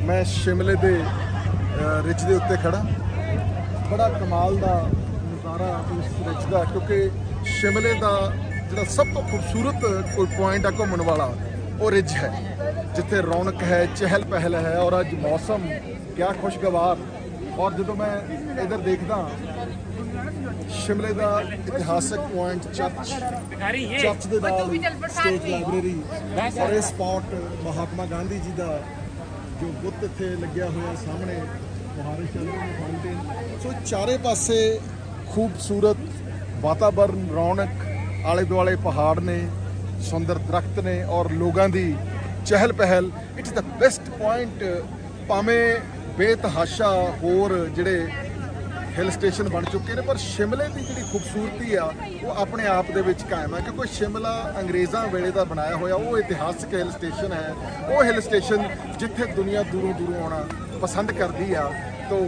मैं शिमले दे रिज दे उत्ते खड़ा। बड़ा कमाल दा नज़ारा इस रिज दा, क्योंकि शिमले दा जिहड़ा सब तो खूबसूरत कोई पॉइंट है घूमने वाला वो रिज है, जिथे रौनक है, चहल पहल है और अज मौसम क्या खुशगवार। और जो मैं इधर देखदा शिमले का इतिहासक पॉइंट चर्च के नाल स्टेट लाइब्रेरी और ये स्पॉट महात्मा गांधी जी का जो बुत इत्थे लग्या हुआ सामने मुहारे फाउंटेन। सो चारे पासे खूबसूरत वातावरण, रौनक, आले दुआले पहाड़ ने, सुंदर दरख्त ने और लोगों की चहल पहल। It is the best point. भावें बेतहाशा होर जिहड़े हिल स्टेशन बन चुके हैं, पर शिमले की जी खूबसूरती आ वो अपने आप दे विच कायम है, क्योंकि शिमला अंग्रेज़ों वेले का बनाया हुआ वो इतिहासक हिल स्टेशन है। वो हिल स्टेशन जिथे दुनिया दूरों दूरों आना पसंद करती है। तो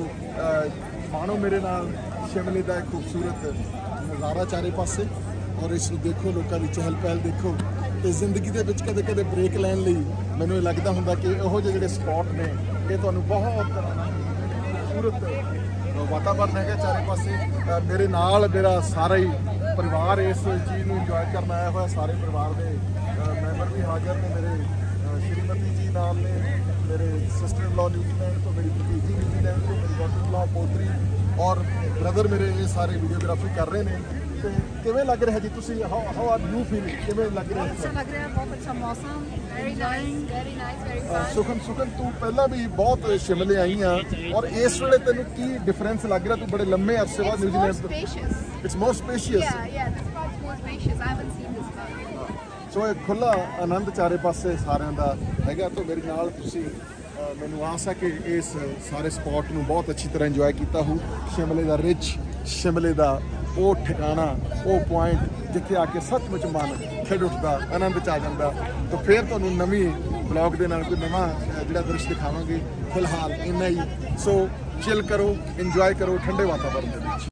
मानो मेरे नाल शिमले का एक खूबसूरत नज़ारा चारे पासे, और इस देखो, लोगों की चहल पहल देखो। तो जिंदगी के कदे कदे ब्रेक लैन लई मैनूं लगता हुंदा कि इहो जिहे स्पॉट ने ये तुहानूं बहुत खूबसूरत वातावरण है चारे पासे। मेरे नाल मेरा सारा ही परिवार इस चीज़ को इंजॉय करना आया हुआ। सारे परिवार के मैंबर भी हाजिर ने। मेरे श्रीमती जी नाल ने, मेरे सिस्टर इन लॉ न्यूजीलैंड तो, मेरी भतीजी न्यूजीलैंड तो, मेरी डॉटर इन लॉ पोतरी और ब्रदर मेरे ये सारे वीडियोग्राफी कर रहे हैं। तो किवें लग रहा है जी? तुसी हाउ आर यू फीलिंग? किवें लग रहा है? अच्छा लग रहा है, बहुत अच्छा मौसम, वेरी नाइस, वेरी फन। सुखन तू पहला भी बहुत शिमले आई हैं, और इस वेले तेनू की डिफरेंस लग रहा? तू बड़े लंबे अरसे बाद New Zealand. It's more spacious. Yeah, this part's more spacious. I haven't seen this part. So एक खुला आनंद चारे पासे सारिਆਂ ਦਾ ਹੈਗਾ। तो मेरे नाल तुसी मैनू आस है कि इस सारे स्पॉट नू बहुत अच्छी तरह इंजॉय किया हो। शिमले का रिच, शिमले का वो ठिकाना, वो पॉइंट जिथे आके सचमुच मन खिड़ उठता, आनंद च आ जाता। तो फिर तुहानू नवीं ब्लॉग के नाल कोई नवा जिहड़ा दृश्य दिखावांगे। फिलहाल इन्ना ही। सो चिल करो, इंजॉय करो ठंडे वातावरण।